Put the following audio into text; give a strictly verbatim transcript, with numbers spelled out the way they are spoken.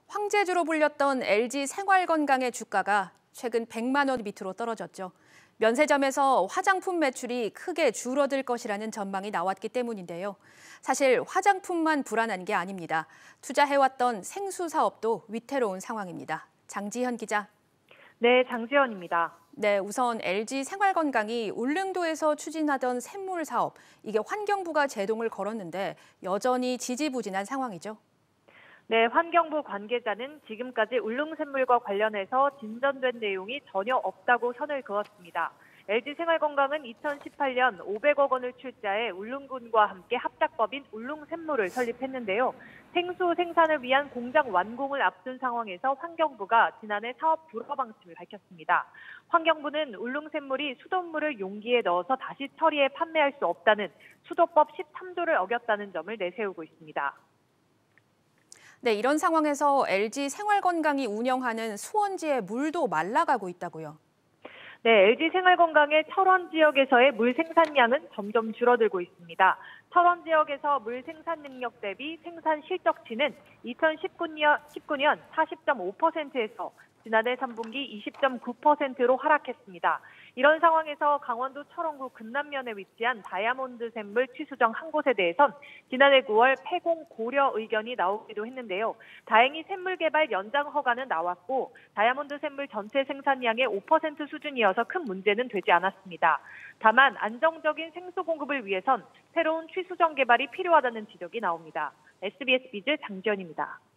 황제주로 불렸던 엘지 생활건강의 주가가 최근 백만 원 밑으로 떨어졌죠. 면세점에서 화장품 매출이 크게 줄어들 것이라는 전망이 나왔기 때문인데요. 사실 화장품만 불안한 게 아닙니다. 투자해왔던 생수 사업도 위태로운 상황입니다. 장지현 기자. 네, 장지현입니다. 네, 우선 엘지 생활건강이 울릉도에서 추진하던 샘물 사업, 이게 환경부가 제동을 걸었는데 여전히 지지부진한 상황이죠. 네, 환경부 관계자는 지금까지 울릉샘물과 관련해서 진전된 내용이 전혀 없다고 선을 그었습니다. 엘지 생활건강은 이천십팔 년 오백억 원을 출자해 울릉군과 함께 합작법인 울릉샘물을 설립했는데요. 생수 생산을 위한 공장 완공을 앞둔 상황에서 환경부가 지난해 사업 불허 방침을 밝혔습니다. 환경부는 울릉샘물이 수돗물을 용기에 넣어서 다시 처리해 판매할 수 없다는 수도법 십삼 조를 어겼다는 점을 내세우고 있습니다. 네, 이런 상황에서 엘지 생활건강이 운영하는 수원지의 물도 말라가고 있다고요. 네, 엘지 생활건강의 철원 지역에서의 물 생산량은 점점 줄어들고 있습니다. 철원 지역에서 물 생산 능력 대비 생산 실적치는 이천십구 년, 십구 년 사십 점 오 퍼센트에서 지난해 삼 분기 이십 점 구 퍼센트로 하락했습니다. 이런 상황에서 강원도 철원구 금남면에 위치한 다이아몬드 샘물 취수정 한 곳에 대해선 지난해 구월 폐공 고려 의견이 나오기도 했는데요. 다행히 샘물 개발 연장 허가는 나왔고 다이아몬드 샘물 전체 생산량의 오 퍼센트 수준이어서 큰 문제는 되지 않았습니다. 다만 안정적인 생수 공급을 위해선 새로운 취수정 개발이 필요하다는 지적이 나옵니다. 에스비에스 비즈 장지현입니다.